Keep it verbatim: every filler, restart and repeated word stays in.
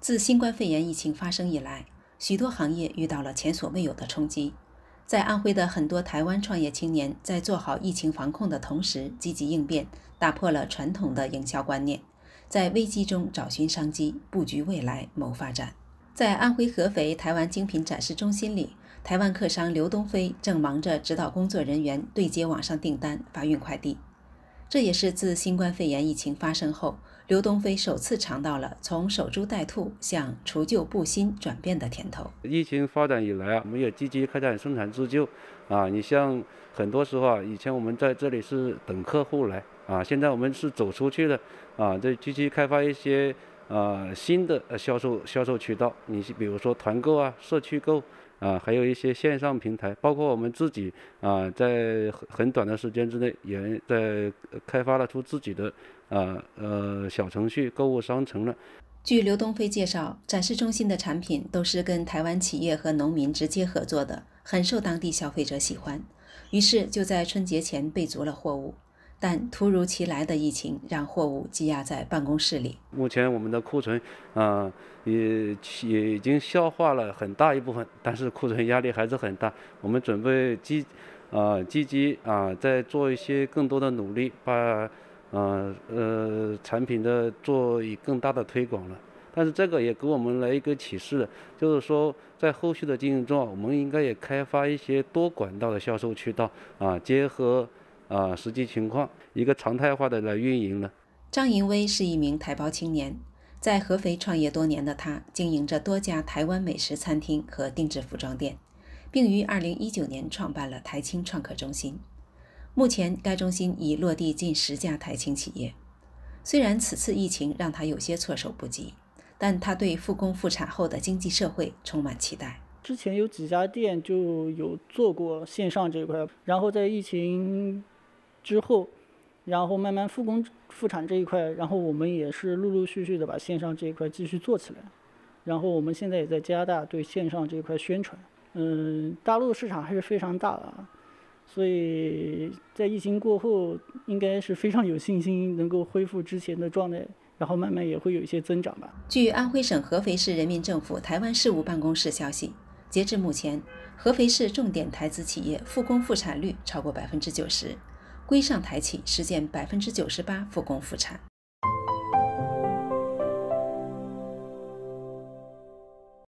自新冠肺炎疫情发生以来，许多行业遇到了前所未有的冲击。在安徽的很多台湾创业青年在做好疫情防控的同时，积极应变，打破了传统的营销观念，在危机中找寻商机，布局未来，谋发展。在安徽合肥台湾精品展示中心里，台湾客商刘东飞正忙着指导工作人员对接网上订单、发运快递。这也是自新冠肺炎疫情发生后，刘东飞首次尝到了从守株待兔向除旧布新转变的甜头。 疫情发展以来啊，我们也积极开展生产自救啊。你像很多时候啊，以前我们在这里是等客户来啊，现在我们是走出去的啊，在积极开发一些呃新的销售销售渠道。你比如说团购啊、社区购啊，还有一些线上平台，包括我们自己啊，在很短的时间之内，也在开发了出自己的呃呃小程序、购物商城了。 据刘东飞介绍，展示中心的产品都是跟台湾企业和农民直接合作的，很受当地消费者喜欢。于是就在春节前备足了货物。但突如其来的疫情让货物积压在办公室里。 目前我们的库存啊、呃、也也已经消化了很大一部分，但是库存压力还是很大。我们准备积啊积极啊再做一些更多的努力，把呃呃产品的做以更大的推广了。但是这个也给我们来一个启示，就是说在后续的经营中，我们应该也开发一些多管道的销售渠道啊，结合。啊，实际情况一个常态化的来运营了。 张银威是一名台胞青年，在合肥创业多年的他，经营着多家台湾美食餐厅和定制服装店，并于二零一九年创办了台青创客中心。目前该中心已落地近十家台青企业。虽然此次疫情让他有些措手不及，但他对复工复产后的经济社会充满期待。 之前有几家店就有做过线上这一块，然后在疫情之后，然后慢慢复工复产这一块，然后我们也是陆陆续续的把线上这一块继续做起来，然后我们现在也在加大对线上这一块宣传。嗯，大陆市场还是非常大的啊，所以在疫情过后应该是非常有信心能够恢复之前的状态，然后慢慢也会有一些增长吧。 据安徽省合肥市人民政府台湾事务办公室消息，截至目前，合肥市重点台资企业复工复产率超过百分之九十，规上台企实现百分之九十八复工复产。